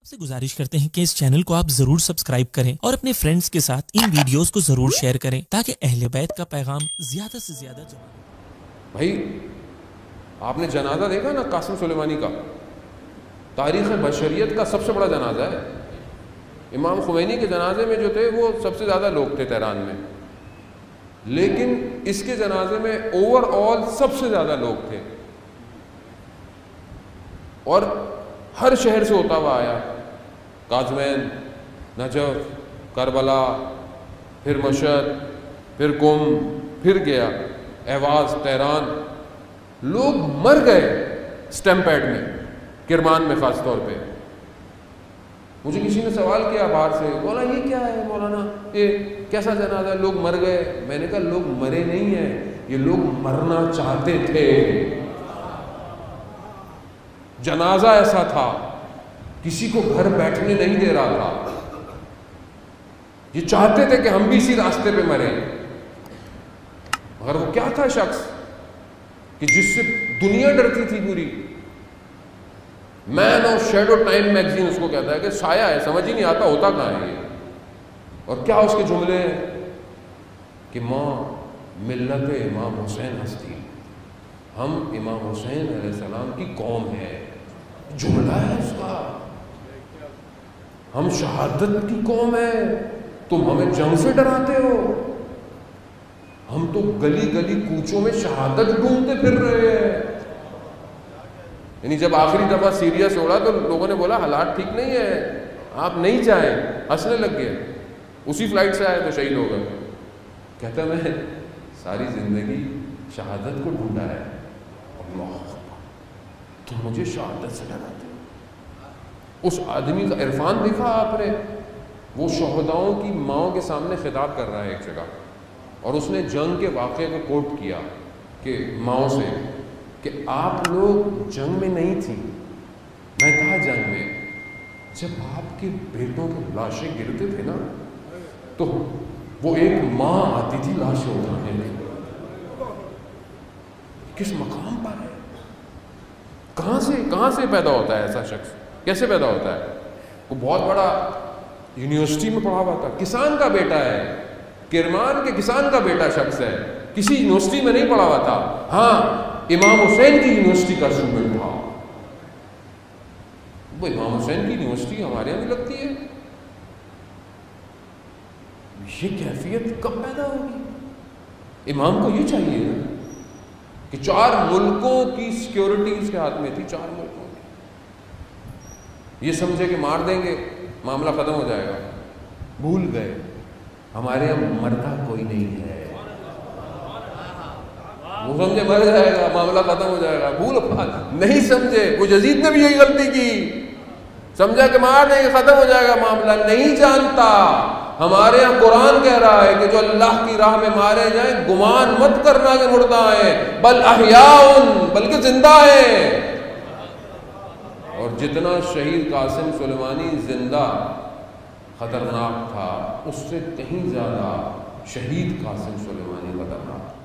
سے گزارش کرتے ہیں کہ اس چینل کو آپ ضرور سبسکرائب کریں اور اپنے فرینڈز کے ساتھ ان ویڈیوز کو ضرور شیئر کریں تاکہ اہل بیت کا پیغام زیادہ سے زیادہ جمع ہو۔ بھائی آپ نے جنازہ دیکھا نا قاسم سلیمانی کا، تاریخ بشریت کا سب سے بڑا جنازہ ہے۔ امام خمینی کے جنازے میں جو تھے وہ سب سے زیادہ لوگ تھے تہران میں، لیکن اس کے جنازے میں اوور آل سب سے زیادہ لوگ تھے، اور ہر شہر سے ہوتا ہوا آیا، قازوین، نجف، کربلا، پھر مشہد، پھر قم، پھر گیا اہواز، تہران۔ لوگ مر گئے سٹیمپ پیڈ میں، کرمان میں خاص طور پہ۔ مجھے کسی نے سوال کیا باہر سے، بولا یہ کیا ہے مولانا، یہ کیسا جنازہ ہے، لوگ مر گئے؟ میں نے کہا لوگ مرے نہیں ہیں، یہ لوگ مرنا چاہتے تھے۔ جنازہ ایسا تھا، کسی کو گھر بیٹھنے نہیں دے رہا تھا، یہ چاہتے تھے کہ ہم بھی اسی راستے پہ مریں۔ مگر وہ کیا تھا شخص کہ جس سے دنیا ڈرتی تھی پوری؟ Man of shadow Time magazine اس کو کہتا ہے کہ سایہ ہے، سمجھ ہی نہیں آتا ہوتا کہاں ہے یہ۔ اور کیا اس کے جملے ہیں کہ ماں ملت امام حسین ہستی، ہم امام حسین علیہ السلام کی قوم ہے، جملہ ہے اس کا۔ ہم شہادت کی قوم ہے، تم ہمیں جنگ سے ڈراتے ہو، ہم تو گلی گلی کوچوں میں شہادت ڈھونڈتے پھر رہے ہیں۔ یعنی جب آخری دفعہ سیریا سے اڑا تو لوگوں نے بولا حالات ٹھیک نہیں ہے، آپ نہیں چاہیں، ہنسنے لگ گئے۔ اسی فلائٹ سے آئے تو شہید ہو گئے۔ کہتا میں ساری زندگی شہادت کو ڈھونڈا ہے، اللہ تو مجھے شہادت سے ڈراتے ہو۔ اس آدمی کا عرفان دیکھا آپ نے؟ وہ شہداؤں کی ماؤں کے سامنے خطاب کر رہا ہے ایک جگہ، اور اس نے جنگ کے واقعے کو کوٹ کیا کہ ماؤں سے کہ آپ لوگ جنگ میں نہیں تھی، میں تھا جنگ میں۔ جب آپ کے بیٹوں کے لاشیں گرتے تھے نا تو وہ ایک ماں آتی تھی لاشیں اٹھانے میں۔ کس مقام پر ہے؟ کہاں سے پیدا ہوتا ہے ایسا شخص؟ کیسے پیدا ہوتا ہے؟ وہ بہت بڑا یونیورسٹی میں پڑھا ہوا تھا، کسان کا بیٹا ہے، کرمان کے کسان کا بیٹا شخص ہے، کسی یونیورسٹی میں نہیں پڑھا ہوا تھا، ہاں امام حسین کی یونیورسٹی کا اسٹوڈنٹ تھا۔ وہ امام حسین کی یونیورسٹی ہمارے یہاں بھی لگتی ہے، یہ کیفیت کب پیدا ہوگی؟ امام کو یہ چاہیے نا کہ 4 ملکوں کی سیکیورٹی اس کے ہاتھ میں تھی، 4 ملکوں کی۔ یہ سمجھے کہ مار دیں گے معاملہ ختم ہو جائے گا، بھول گئے ہمارے یہاں مرتا کوئی نہیں ہے۔ وہ سمجھے مر جائے گا معاملہ ختم ہو جائے گا، بھول نہیں سمجھے۔ وہ یزید نے بھی یہی غلطی کی، سمجھا کہ مار دیں گے ختم ہو جائے گا معاملہ، نہیں جانتا ہمارے یہاں قرآن کہہ رہا ہے کہ جو اللہ کی راہ میں مارے جائیں گمان مت کرنا کہ مردہ ہیں، بل احیاء، بلکہ زندہ ہیں۔ اور جتنا شہید قاسم سلیمانی زندہ خطرناک تھا، اس سے کہیں زیادہ شہید قاسم سلیمانی خطرناک تھا۔